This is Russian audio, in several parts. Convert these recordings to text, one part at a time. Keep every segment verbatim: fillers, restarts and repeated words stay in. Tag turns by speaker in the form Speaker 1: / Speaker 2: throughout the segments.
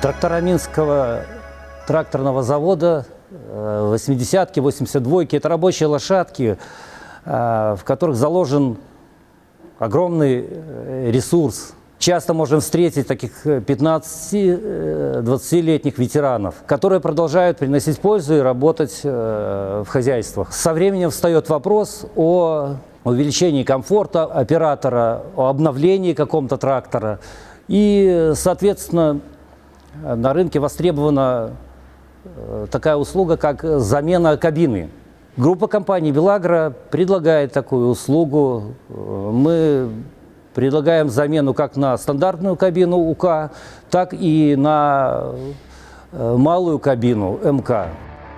Speaker 1: Трактора Минского тракторного завода, восьмидесятки, восемьдесят двойки – это рабочие лошадки, в которых заложен огромный ресурс. Часто можем встретить таких пятнадцати-двадцатилетних ветеранов, которые продолжают приносить пользу и работать в хозяйствах. Со временем встает вопрос о увеличении комфорта оператора, о обновлении какого-то трактора. И, соответственно, на рынке востребована такая услуга, как замена кабины. Группа компаний «Белагро» предлагает такую услугу. Мы предлагаем замену как на стандартную кабину УК, так и на малую кабину МК.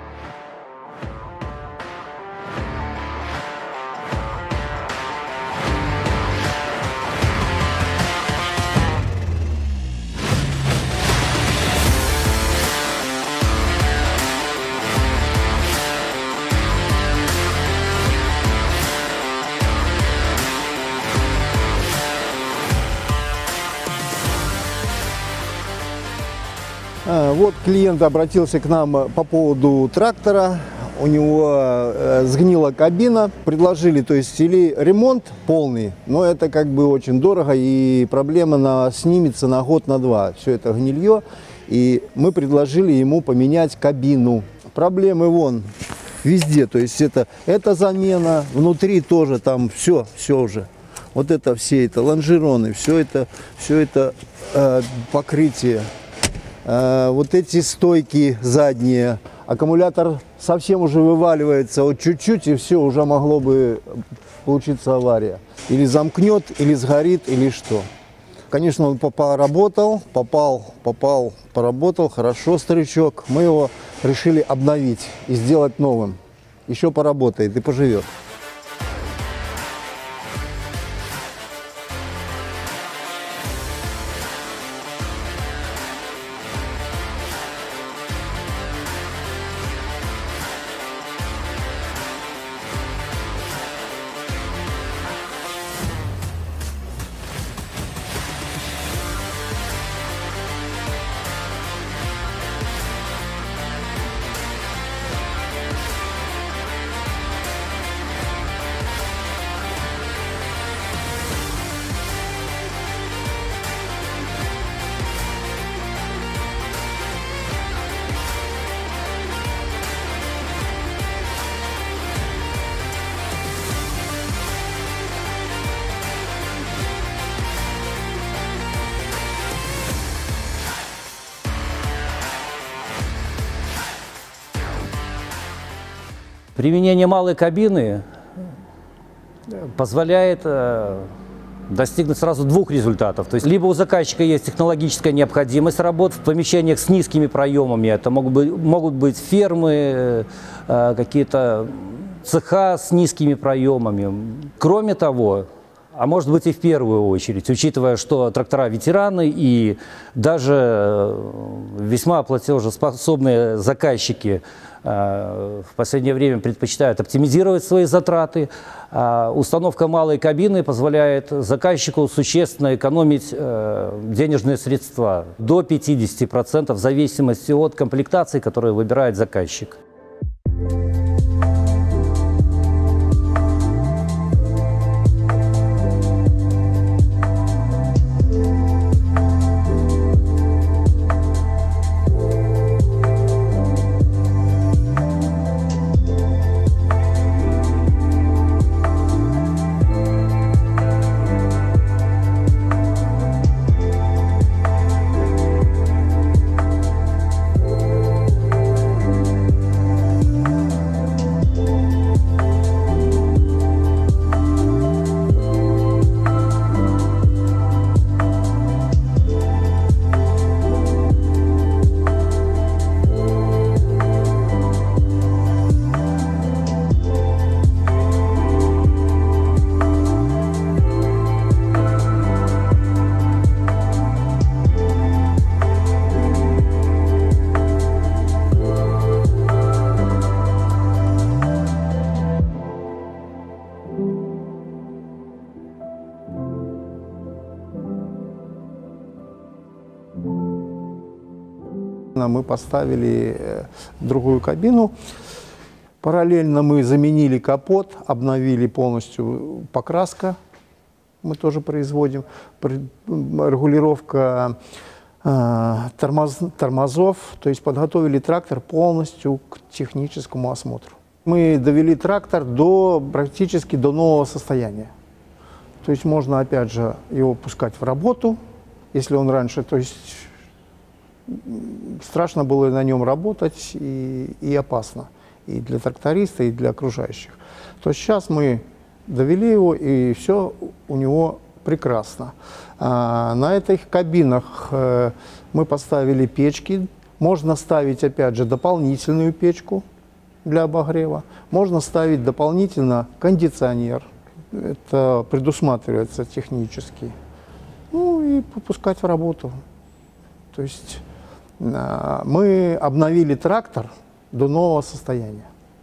Speaker 2: Вот клиент обратился к нам по поводу трактора. У него сгнила кабина. Предложили, то есть, или ремонт полный, но это как бы очень дорого, и проблема на, снимется на год, на два. Все это гнилье. И мы предложили ему поменять кабину. Проблемы вон везде. То есть это, это замена, внутри тоже там все, все уже. Вот это все это лонжероны, все это, все это э, покрытие. Вот эти стойки задние, аккумулятор совсем уже вываливается, вот чуть-чуть, и все, уже могло бы получиться авария. Или замкнет, или сгорит, или что. Конечно, он поработал, попал, попал, поработал, хорошо, старичок. Мы его решили обновить и сделать новым. Еще поработает и поживет.
Speaker 1: Применение малой кабины позволяет достигнуть сразу двух результатов. То есть либо у заказчика есть технологическая необходимость работ в помещениях с низкими проемами, это могут быть, могут быть фермы, какие-то цеха с низкими проемами. Кроме того, а может быть и в первую очередь, учитывая, что трактора ветераны и даже весьма платежеспособные заказчики в последнее время предпочитают оптимизировать свои затраты, установка малой кабины позволяет заказчику существенно экономить денежные средства до пятидесяти процентов в зависимости от комплектации, которую выбирает заказчик.
Speaker 2: Соответственно, мы поставили другую кабину. Параллельно мы заменили капот, обновили полностью покраска. Мы тоже производим. Регулировка э, тормоз, тормозов. То есть подготовили трактор полностью к техническому осмотру. Мы довели трактор до, практически до нового состояния. То есть можно опять же его пускать в работу, если он раньше, то есть страшно было на нем работать и, и опасно. И для тракториста, и для окружающих. То сейчас мы довели его, и все у него прекрасно. А, на этих кабинах э, мы поставили печки. Можно ставить, опять же, дополнительную печку для обогрева. Можно ставить дополнительно кондиционер. Это предусматривается технически. Ну и попускать в работу. То есть э, мы обновили трактор до нового состояния.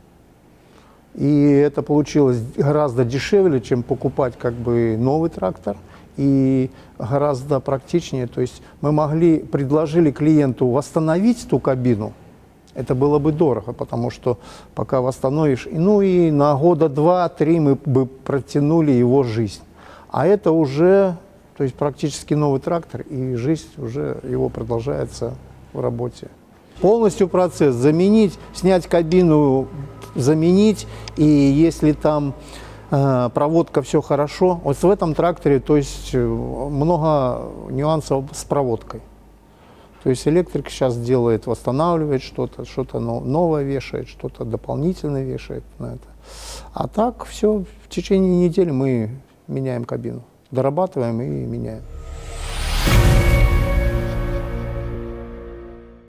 Speaker 2: И это получилось гораздо дешевле, чем покупать как бы новый трактор, и гораздо практичнее. То есть мы могли, предложили клиенту восстановить ту кабину, это было бы дорого, потому что пока восстановишь, ну и на года два-три мы бы протянули его жизнь. А это уже, то есть практически новый трактор, и жизнь уже его продолжается в работе. Полностью процесс заменить, снять кабину, заменить, и если там э, проводка все хорошо, вот в этом тракторе, то есть много нюансов с проводкой. То есть электрик сейчас делает, восстанавливает что-то, что-то новое вешает, что-то дополнительно вешает на это. А так все, в течение недели мы меняем кабину, дорабатываем и меняем.